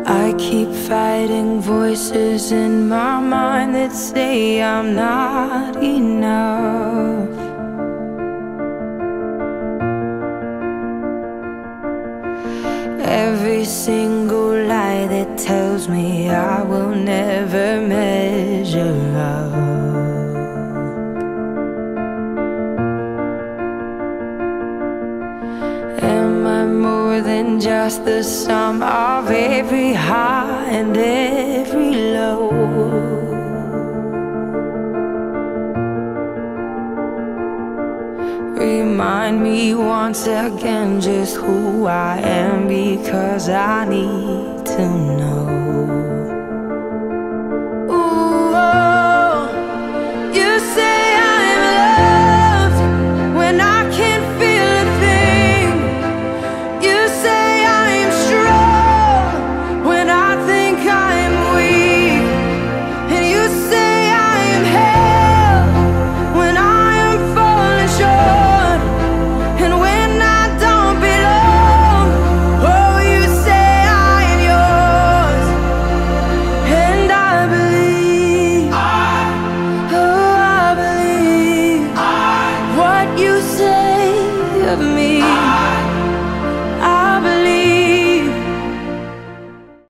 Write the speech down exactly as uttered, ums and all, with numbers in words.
I keep fighting voices in my mind that say I'm not enough. Every single lie that tells me I will never measure up. Am I more than just the sum of every high and every low? Remind me once again just who I am, because I need to know.